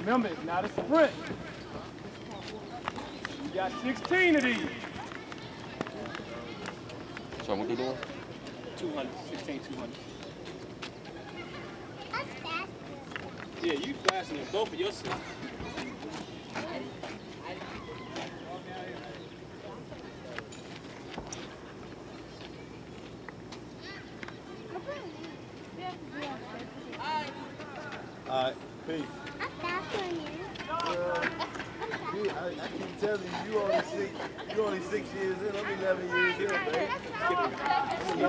Remember, it's not a sprint. You got 16 of these. So what you doing? 200, 16, 200. Yeah, you faster than both of your sisters. All right, peace. I'm faster than you. I keep telling you, you only 6 years in. I'm 11 years in, baby.